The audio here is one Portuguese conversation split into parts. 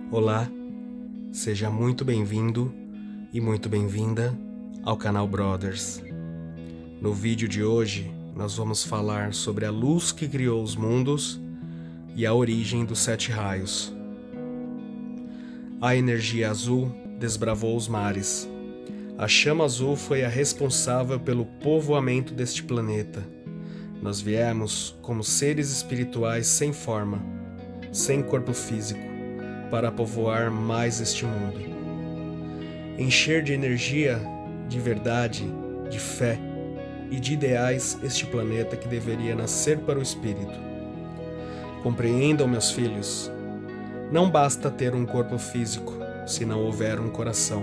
Olá, seja muito bem-vindo e muito bem-vinda ao canal Brothers. No vídeo de hoje, nós vamos falar sobre a luz que criou os mundos e a origem dos 7 raios. A energia azul desbravou os mares. A chama azul foi a responsável pelo povoamento deste planeta. Nós viemos como seres espirituais sem forma, sem corpo físico, para povoar mais este mundo. Encher de energia, de verdade, de fé e de ideais este planeta que deveria nascer para o espírito. Compreendam, meus filhos, não basta ter um corpo físico se não houver um coração.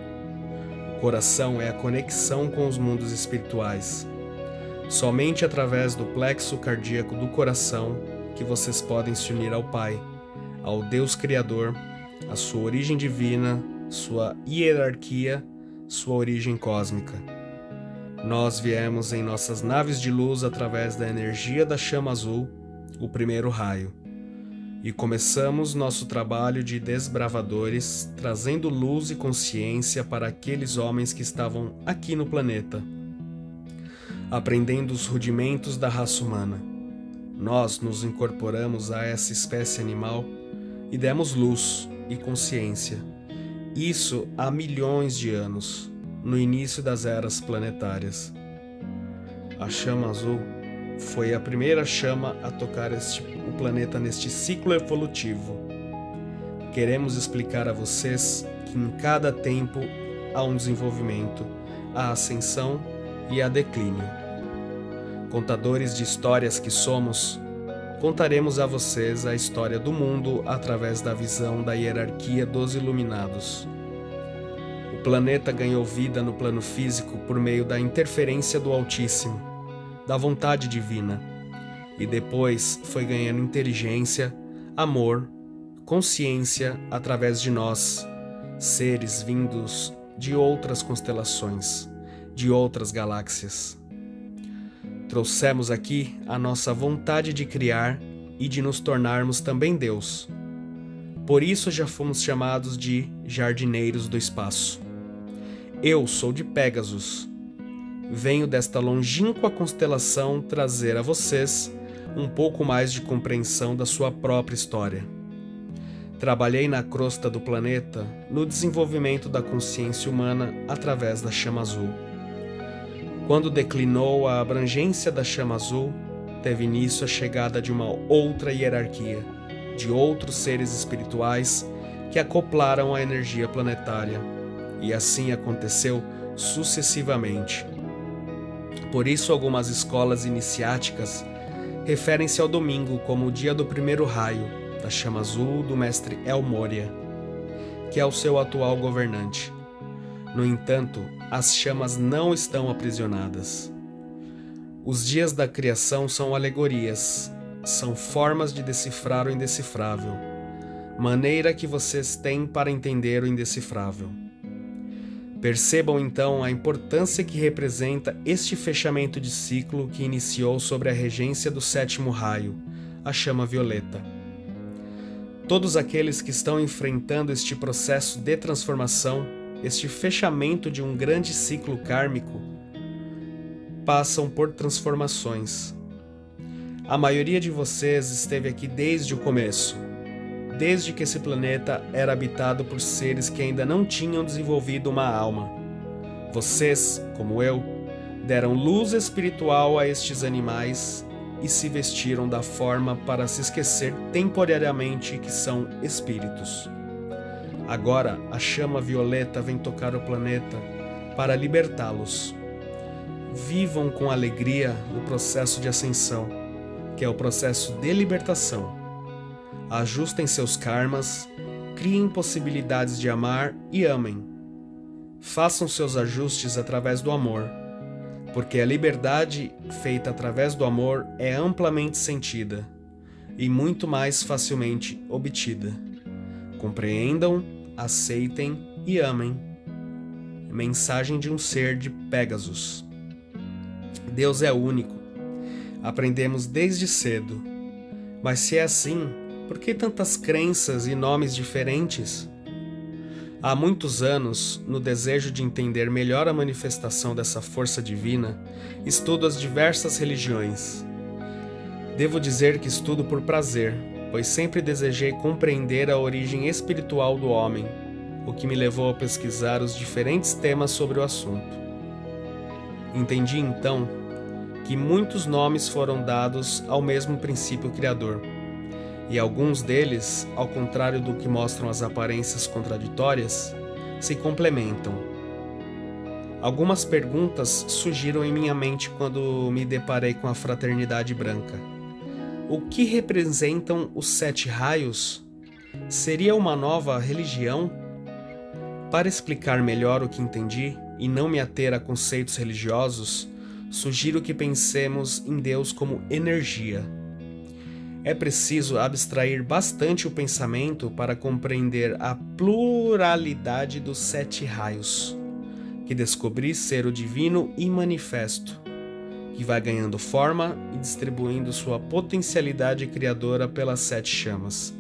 O coração é a conexão com os mundos espirituais. Somente através do plexo cardíaco do coração que vocês podem se unir ao Pai, ao Deus Criador, à sua origem divina, sua hierarquia, sua origem cósmica. Nós viemos em nossas naves de luz através da energia da chama azul, o primeiro raio, e começamos nosso trabalho de desbravadores, trazendo luz e consciência para aqueles homens que estavam aqui no planeta, aprendendo os rudimentos da raça humana. Nós nos incorporamos a essa espécie animal e demos luz e consciência. Isso há milhões de anos, no início das eras planetárias. A chama azul foi a primeira chama a tocar o planeta neste ciclo evolutivo. Queremos explicar a vocês que em cada tempo há um desenvolvimento, a ascensão e a declínio. Contadores de histórias que somos, contaremos a vocês a história do mundo através da visão da hierarquia dos iluminados. O planeta ganhou vida no plano físico por meio da interferência do Altíssimo, da vontade divina, e depois foi ganhando inteligência, amor, consciência através de nós, seres vindos de outras constelações, de outras galáxias. Trouxemos aqui a nossa vontade de criar e de nos tornarmos também Deus. Por isso já fomos chamados de jardineiros do espaço. Eu sou de Pégasus. Venho desta longínqua constelação trazer a vocês um pouco mais de compreensão da sua própria história. Trabalhei na crosta do planeta no desenvolvimento da consciência humana através da chama azul. Quando declinou a abrangência da chama azul, teve início a chegada de uma outra hierarquia, de outros seres espirituais que acoplaram a energia planetária, e assim aconteceu sucessivamente. Por isso, algumas escolas iniciáticas referem-se ao domingo como o dia do primeiro raio da chama azul do mestre El Moria, que é o seu atual governante. No entanto, as chamas não estão aprisionadas. Os dias da criação são alegorias, são formas de decifrar o indecifrável, maneira que vocês têm para entender o indecifrável. Percebam então a importância que representa este fechamento de ciclo que iniciou sobre a regência do 7º raio, a chama violeta. Todos aqueles que estão enfrentando este processo de transformação, este fechamento de um grande ciclo kármico, passam por transformações. A maioria de vocês esteve aqui desde o começo, desde que esse planeta era habitado por seres que ainda não tinham desenvolvido uma alma. Vocês, como eu, deram luz espiritual a estes animais e se vestiram da forma para se esquecer temporariamente que são espíritos. Agora, a chama violeta vem tocar o planeta para libertá-los. Vivam com alegria o processo de ascensão, que é o processo de libertação. Ajustem seus karmas, criem possibilidades de amar e amem. Façam seus ajustes através do amor, porque a liberdade feita através do amor é amplamente sentida e muito mais facilmente obtida. Compreendam, aceitem e amem. Mensagem de um ser de Pégasus. Deus é único. Aprendemos desde cedo. Mas se é assim, Por que tantas crenças e nomes diferentes? Há muitos anos, no desejo de entender melhor a manifestação dessa força divina, estudo as diversas religiões. Devo dizer que estudo por prazer, pois sempre desejei compreender a origem espiritual do homem, o que me levou a pesquisar os diferentes temas sobre o assunto. Entendi então que muitos nomes foram dados ao mesmo princípio criador, e alguns deles, ao contrário do que mostram as aparências contraditórias, se complementam. Algumas perguntas surgiram em minha mente quando me deparei com a Fraternidade Branca. O que representam os 7 raios? Seria uma nova religião? Para explicar melhor o que entendi e não me ater a conceitos religiosos, sugiro que pensemos em Deus como energia. É preciso abstrair bastante o pensamento para compreender a pluralidade dos 7 raios, que descobri ser o divino imanifesto, que vai ganhando forma e distribuindo sua potencialidade criadora pelas 7 chamas.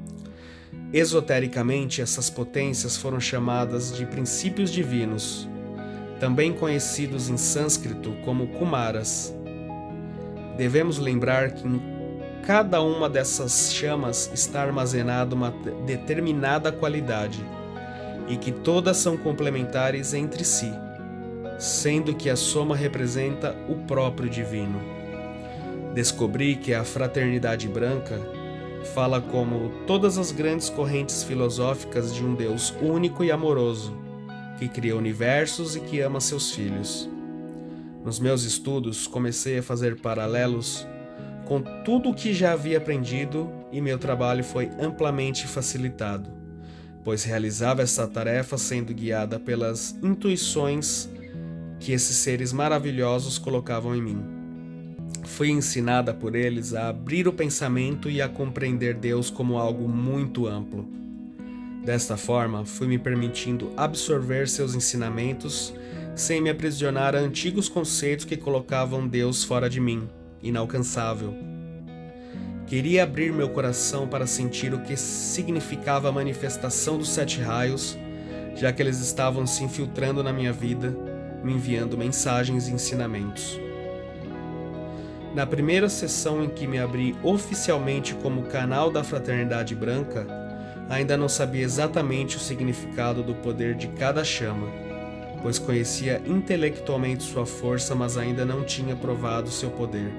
Esotericamente, essas potências foram chamadas de princípios divinos, também conhecidos em sânscrito como Kumaras. Devemos lembrar que em cada uma dessas chamas está armazenada uma determinada qualidade e que todas são complementares entre si, sendo que a soma representa o próprio divino. Descobri que a Fraternidade Branca fala como todas as grandes correntes filosóficas de um Deus único e amoroso, que cria universos e que ama seus filhos. Nos meus estudos, comecei a fazer paralelos com tudo o que já havia aprendido e meu trabalho foi amplamente facilitado, pois realizava essa tarefa sendo guiada pelas intuições que esses seres maravilhosos colocavam em mim. Fui ensinada por eles a abrir o pensamento e a compreender Deus como algo muito amplo. Desta forma, fui me permitindo absorver seus ensinamentos sem me aprisionar a antigos conceitos que colocavam Deus fora de mim, inalcançável. Queria abrir meu coração para sentir o que significava a manifestação dos 7 raios, já que eles estavam se infiltrando na minha vida, me enviando mensagens e ensinamentos. Na primeira sessão em que me abri oficialmente como canal da Fraternidade Branca, ainda não sabia exatamente o significado do poder de cada chama, pois conhecia intelectualmente sua força, mas ainda não tinha provado seu poder.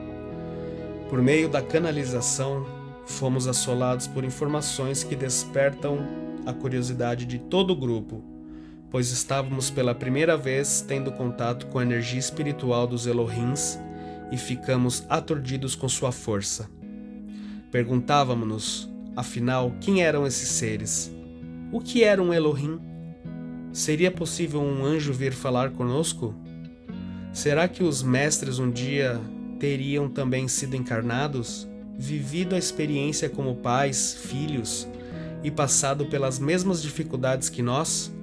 Por meio da canalização, fomos assolados por informações que despertam a curiosidade de todo o grupo, pois estávamos pela primeira vez tendo contato com a energia espiritual dos Elohims e ficamos aturdidos com sua força. Perguntávamos-nos, afinal, quem eram esses seres? O que era um Elohim? Seria possível um anjo vir falar conosco? Será que os mestres um dia teriam também sido encarnados, vivido a experiência como pais, filhos e passado pelas mesmas dificuldades que nós?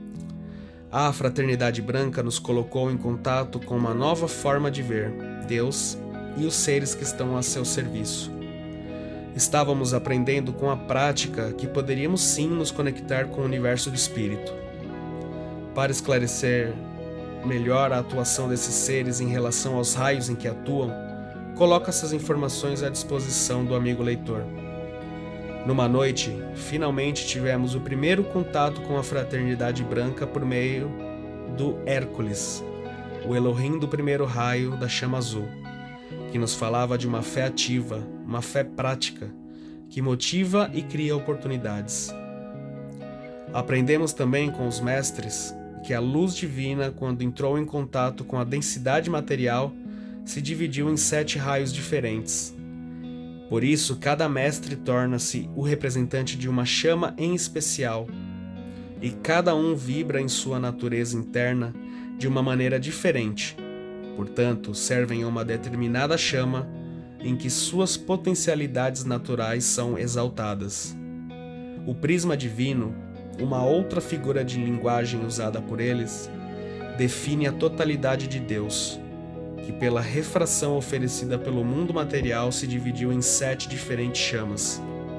A Fraternidade Branca nos colocou em contato com uma nova forma de ver Deus e os seres que estão a seu serviço. Estávamos aprendendo com a prática que poderíamos sim nos conectar com o universo do espírito. Para esclarecer melhor a atuação desses seres em relação aos raios em que atuam, coloco essas informações à disposição do amigo leitor. Numa noite, finalmente tivemos o primeiro contato com a Fraternidade Branca por meio do Hércules, o Elohim do primeiro raio da chama azul, que nos falava de uma fé ativa, uma fé prática, que motiva e cria oportunidades. Aprendemos também com os mestres que a luz divina, quando entrou em contato com a densidade material, se dividiu em 7 raios diferentes. Por isso, cada mestre torna-se o representante de uma chama em especial, e cada um vibra em sua natureza interna de uma maneira diferente. Portanto, servem a uma determinada chama em que suas potencialidades naturais são exaltadas. O prisma divino, uma outra figura de linguagem usada por eles, define a totalidade de Deus, que pela refração oferecida pelo mundo material se dividiu em 7 diferentes chamas.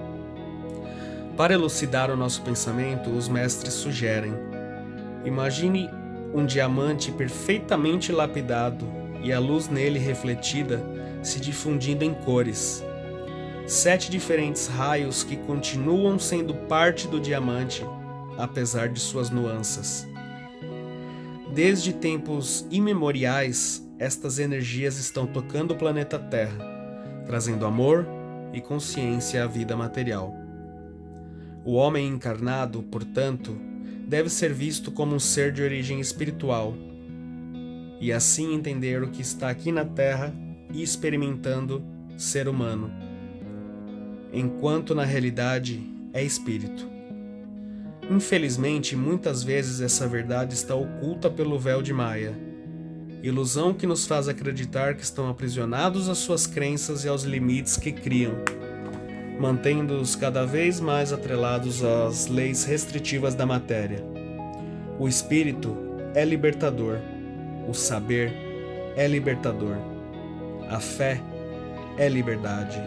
Para elucidar o nosso pensamento, os mestres sugerem: imagine um diamante perfeitamente lapidado e a luz nele refletida se difundindo em cores. 7 diferentes raios que continuam sendo parte do diamante, apesar de suas nuances. Desde tempos imemoriais, estas energias estão tocando o planeta Terra, trazendo amor e consciência à vida material. O homem encarnado, portanto, deve ser visto como um ser de origem espiritual, e assim entender o que está aqui na Terra e experimentando ser humano, enquanto na realidade é espírito. Infelizmente, muitas vezes essa verdade está oculta pelo véu de Maia, ilusão que nos faz acreditar que estão aprisionados às suas crenças e aos limites que criam, mantendo-os cada vez mais atrelados às leis restritivas da matéria. O espírito é libertador, o saber é libertador, a fé é liberdade.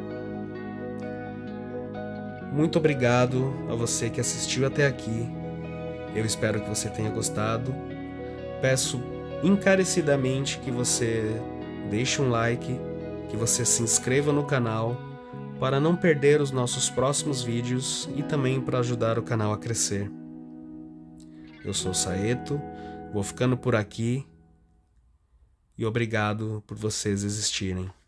Muito obrigado a você que assistiu até aqui. Eu espero que você tenha gostado. Peço encarecidamente que você deixe um like, que você se inscreva no canal para não perder os nossos próximos vídeos e também para ajudar o canal a crescer. Eu sou o Saeto, vou ficando por aqui e obrigado por vocês existirem.